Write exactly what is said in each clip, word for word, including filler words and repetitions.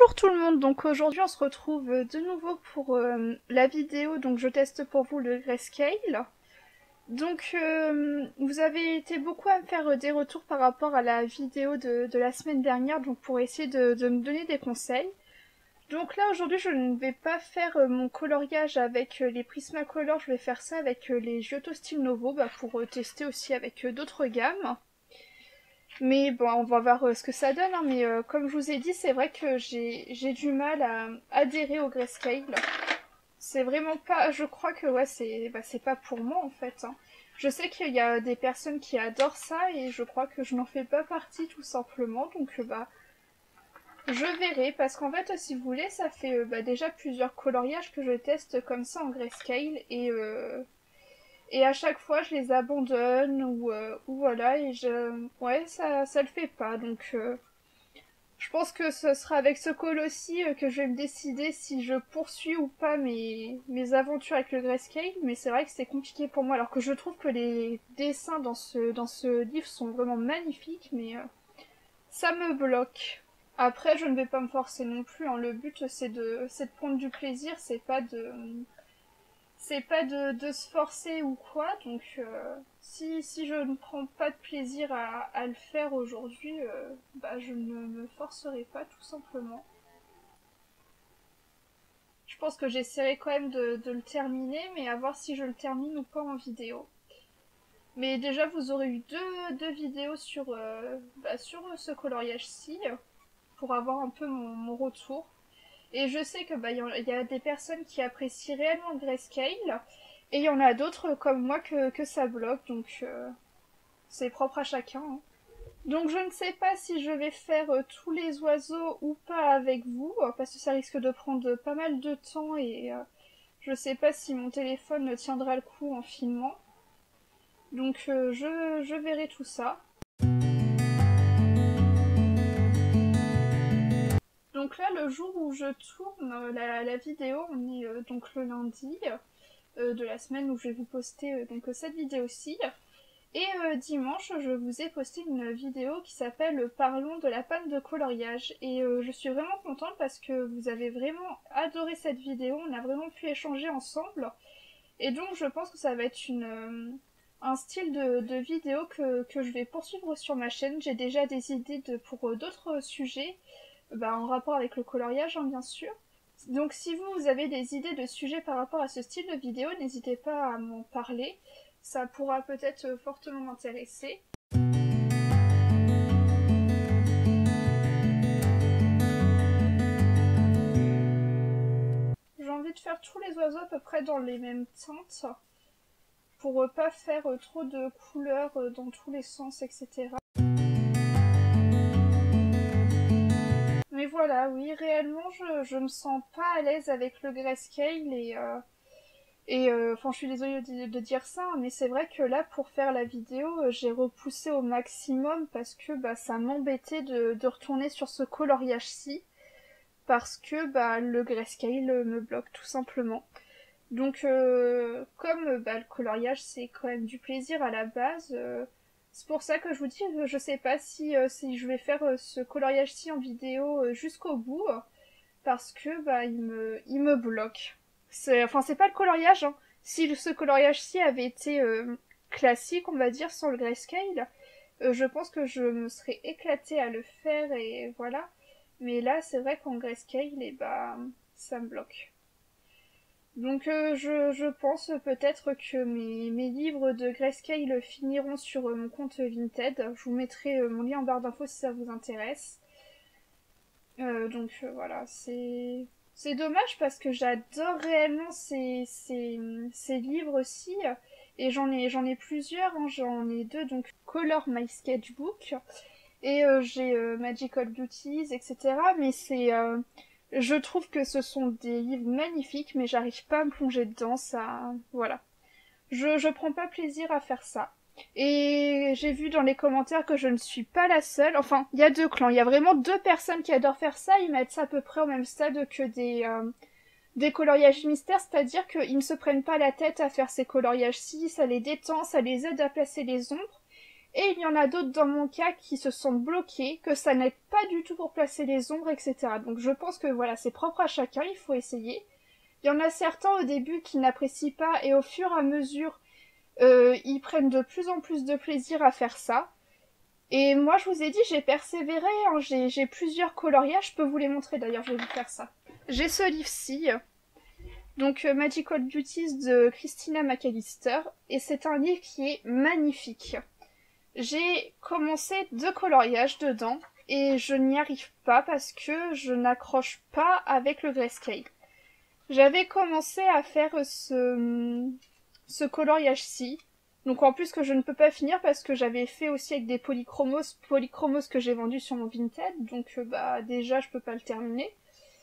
Bonjour tout le monde, donc aujourd'hui on se retrouve de nouveau pour euh, la vidéo, donc je teste pour vous le Grayscale. Donc euh, vous avez été beaucoup à me faire des retours par rapport à la vidéo de, de la semaine dernière, donc pour essayer de, de me donner des conseils. Donc là aujourd'hui je ne vais pas faire euh, mon coloriage avec euh, les Prismacolor, je vais faire ça avec euh, les Giotto Style Novo bah, pour euh, tester aussi avec euh, d'autres gammes. Mais bon, on va voir euh, ce que ça donne, hein, mais euh, comme je vous ai dit, c'est vrai que j'ai j'ai du mal à adhérer au Grayscale. C'est vraiment pas... Je crois que ouais, c'est bah, c'est pas pour moi en fait. Hein. Je sais qu'il y a des personnes qui adorent ça et je crois que je n'en fais pas partie tout simplement, donc euh, bah... Je verrai, parce qu'en fait, si vous voulez, ça fait euh, bah, déjà plusieurs coloriages que je teste comme ça en Grayscale et... Euh... Et à chaque fois, je les abandonne ou, euh, ou voilà, et je... Ouais, ça, ça le fait pas, donc... Euh, je pense que ce sera avec ce Colossi euh, que je vais me décider si je poursuis ou pas mes, mes aventures avec le Grayscale, mais c'est vrai que c'est compliqué pour moi, alors que je trouve que les dessins dans ce, dans ce livre sont vraiment magnifiques, mais euh, ça me bloque. Après, je ne vais pas me forcer non plus, hein. Le but c'est de, c'est de prendre du plaisir, c'est pas de... C'est pas de, de se forcer ou quoi, donc euh, si, si je ne prends pas de plaisir à, à le faire aujourd'hui, euh, bah je ne me forcerai pas tout simplement. Je pense que j'essaierai quand même de, de le terminer, mais à voir si je le termine ou pas en vidéo. Mais déjà vous aurez eu deux, deux vidéos sur, euh, bah, sur ce coloriage-ci, pour avoir un peu mon, mon retour. Et je sais que bah, y, y a des personnes qui apprécient réellement le Grayscale, et il y en a d'autres comme moi que, que ça bloque, donc euh, c'est propre à chacun. Hein. Donc je ne sais pas si je vais faire euh, tous les oiseaux ou pas avec vous, euh, parce que ça risque de prendre pas mal de temps et euh, je sais pas si mon téléphone tiendra le coup en filmant. Donc euh, je, je verrai tout ça. Donc là, le jour où je tourne euh, la, la vidéo, on est euh, donc le lundi euh, de la semaine où je vais vous poster euh, donc cette vidéo-ci. Et euh, dimanche, je vous ai posté une vidéo qui s'appelle Parlons de la panne de coloriage. Et euh, je suis vraiment contente parce que vous avez vraiment adoré cette vidéo, on a vraiment pu échanger ensemble. Et donc je pense que ça va être une, euh, un style de, de vidéo que, que je vais poursuivre sur ma chaîne. J'ai déjà des idées de, pour euh, d'autres sujets, bah, en rapport avec le coloriage hein, bien sûr. Donc si vous, vous avez des idées de sujets par rapport à ce style de vidéo, n'hésitez pas à m'en parler. Ça pourra peut-être fortement m'intéresser. J'ai envie de faire tous les oiseaux à peu près dans les mêmes teintes, pour pas faire trop de couleurs dans tous les sens, et cetera. Mais voilà, oui, réellement, je, je me sens pas à l'aise avec le Grayscale et... Euh, Et enfin, euh, je suis désolée de, de dire ça, mais c'est vrai que là, pour faire la vidéo, euh, j'ai repoussé au maximum parce que bah, ça m'embêtait de, de retourner sur ce coloriage-ci, parce que bah, le Grayscale me bloque tout simplement. Donc, euh, comme bah, le coloriage, c'est quand même du plaisir à la base, euh, c'est pour ça que je vous dis, je sais pas si, euh, si je vais faire euh, ce coloriage-ci en vidéo euh, jusqu'au bout, parce que bah, il me, il me bloque. C'est, enfin, c'est pas le coloriage, hein. Si ce coloriage-ci avait été euh, classique, on va dire, sans le grayscale, euh, je pense que je me serais éclatée à le faire et voilà. Mais là, c'est vrai qu'en grayscale, et bah, ça me bloque. Donc euh, je, je pense peut-être que mes, mes livres de grayscale finiront sur euh, mon compte Vinted. Je vous mettrai euh, mon lien en barre d'infos si ça vous intéresse. Euh, donc euh, voilà, c'est... C'est dommage parce que j'adore réellement ces, ces, ces livres aussi. Et j'en ai, j'en ai plusieurs, hein. J'en ai deux, donc Color My Sketchbook. Et euh, j'ai euh, Magical Beauties, et cetera. Mais c'est... Euh, je trouve que ce sont des livres magnifiques, mais j'arrive pas à me plonger dedans, ça... Voilà. Je, je prends pas plaisir à faire ça. Et j'ai vu dans les commentaires que je ne suis pas la seule. Enfin, il y a deux clans. Il y a vraiment deux personnes qui adorent faire ça. Ils mettent ça à peu près au même stade que des, euh, des coloriages mystères. C'est-à-dire qu'ils ne se prennent pas la tête à faire ces coloriages-ci. Ça les détend, ça les aide à placer les ombres. Et il y en a d'autres dans mon cas qui se sentent bloqués, que ça n'aide pas du tout pour placer les ombres, et cetera. Donc je pense que voilà, c'est propre à chacun, il faut essayer. Il y en a certains au début qui n'apprécient pas et au fur et à mesure, euh, ils prennent de plus en plus de plaisir à faire ça. Et moi je vous ai dit, j'ai persévéré, hein. j'ai, j'ai plusieurs coloriages, je peux vous les montrer d'ailleurs, je vais vous faire ça. J'ai ce livre-ci, donc euh, Magical Beauties de Christina McAllister, et c'est un livre qui est magnifique. J'ai commencé deux coloriages dedans, et je n'y arrive pas parce que je n'accroche pas avec le grayscale. J'avais commencé à faire ce, ce coloriage-ci, donc en plus que je ne peux pas finir parce que j'avais fait aussi avec des polychromos, polychromos que j'ai vendus sur mon Vinted, donc euh, bah déjà je peux pas le terminer.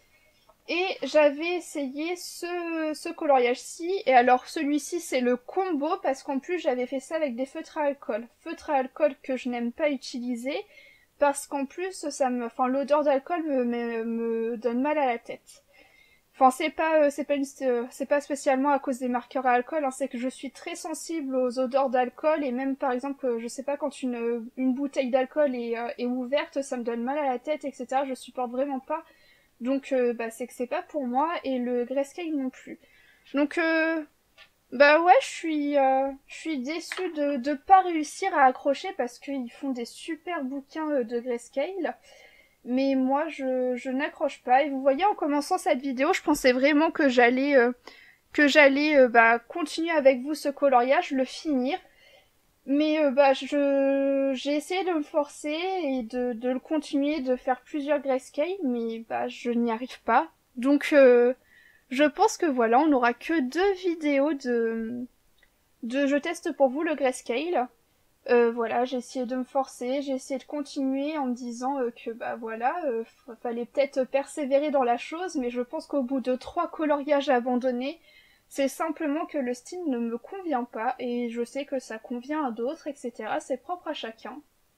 Et j'avais essayé ce, ce coloriage-ci, et alors celui-ci c'est le combo parce qu'en plus j'avais fait ça avec des feutres à alcool. Feutres à alcool que je n'aime pas utiliser parce qu'en plus ça me, enfin l'odeur d'alcool me, me, me donne mal à la tête. Enfin, c'est pas, euh, c'est pas, une, euh, c'est pas spécialement à cause des marqueurs à alcool, hein, c'est que je suis très sensible aux odeurs d'alcool, et même par exemple, euh, je sais pas, quand une, une bouteille d'alcool est, euh, est ouverte, ça me donne mal à la tête, et cetera. Je supporte vraiment pas. Donc, euh, bah, c'est que c'est pas pour moi, et le grayscale non plus. Donc, euh, bah ouais, je suis, euh, je suis déçue de, de pas réussir à accrocher parce qu'ils font des super bouquins euh, de grayscale. Mais moi je, je n'accroche pas, et vous voyez en commençant cette vidéo je pensais vraiment que j'allais euh, que j'allais euh, bah, continuer avec vous ce coloriage, le finir, mais euh, bah je j'ai essayé de me forcer et de, de le continuer, de faire plusieurs grayscale, mais bah je n'y arrive pas, donc euh, je pense que voilà, on n'aura que deux vidéos de, de je teste pour vous le grayscale. Euh, voilà, j'ai essayé de me forcer, j'ai essayé de continuer en me disant euh, que bah voilà, euh, fallait peut-être persévérer dans la chose, mais je pense qu'au bout de trois coloriages abandonnés, c'est simplement que le style ne me convient pas, et je sais que ça convient à d'autres, et cetera. C'est propre à chacun.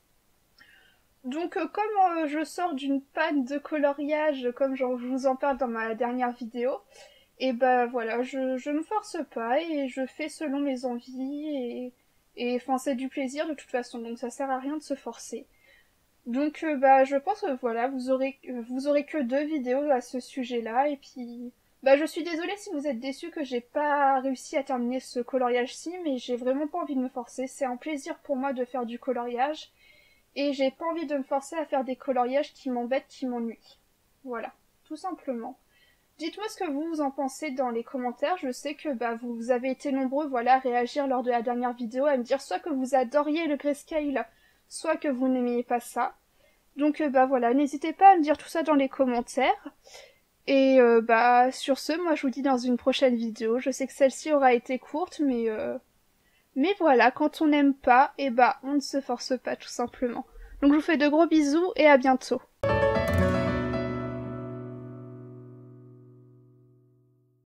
Donc euh, comme euh, je sors d'une panne de coloriage, comme je vous en parle dans ma dernière vidéo, et bah voilà, je, je me force pas, et je fais selon mes envies, et... Et enfin c'est du plaisir de toute façon, donc ça sert à rien de se forcer. Donc euh, bah je pense que voilà, vous aurez vous aurez que deux vidéos à ce sujet-là, et puis bah je suis désolée si vous êtes déçus que j'ai pas réussi à terminer ce coloriage-ci, mais j'ai vraiment pas envie de me forcer. C'est un plaisir pour moi de faire du coloriage, et j'ai pas envie de me forcer à faire des coloriages qui m'embêtent, qui m'ennuient. Voilà, tout simplement. Dites-moi ce que vous, vous en pensez dans les commentaires. Je sais que bah, vous avez été nombreux voilà, à réagir lors de la dernière vidéo, à me dire soit que vous adoriez le grayscale, soit que vous n'aimiez pas ça. Donc euh, bah voilà, n'hésitez pas à me dire tout ça dans les commentaires. Et euh, bah sur ce, moi je vous dis dans une prochaine vidéo. Je sais que celle-ci aura été courte, mais euh... mais voilà, quand on n'aime pas, et bah on ne se force pas tout simplement. Donc je vous fais de gros bisous et à bientôt.